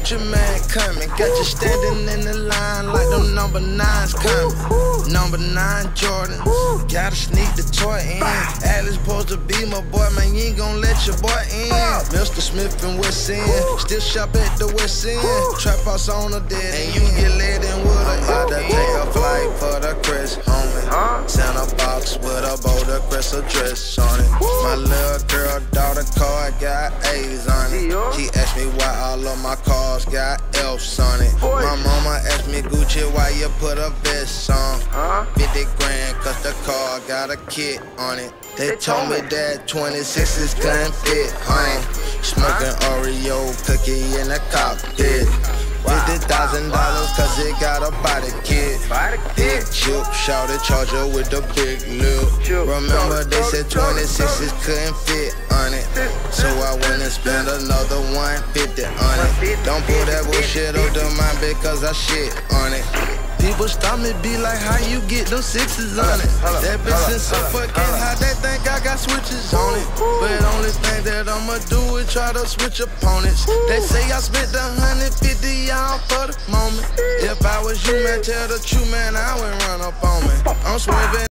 Gucci man coming. Got you standing in the line like them number 9s coming. Number 9 Jordans. Gotta sneak the toy in. Alex supposed to be my boy, man. You ain't gon' let your boy in. Mr. Smith and West End. Still shop at the West End. Trap house on the dead. And you get laid in with a about to take a flight for the Chris, homie. Send a box with a Boulder Crest address on it. My little girl daughter car got A's on it. She asked me why all of my cars got F's on it. My mama asked me, Gucci, why you put a vest on? 50 grand, cause the car got a kit on it. They told me that 26s couldn't fit, Smoking Oreo cookie in the cockpit. $50,000 cause it got a body kit. Big chip, shouted charger with the big lip. Remember they said 26s couldn't fit on it, so I went and spent another 150 on it. Don't pull that bullshit up to mine because I shit on it. People stop me, be like, how you get them 6s on it? That bitch is so fucking hot, they think I got switches on it. But only thing that I'ma do is try to switch opponents. They say I spent 150 on for the moment. If I was you, man, tell the truth, man, I wouldn't run up on me. I'm swerving.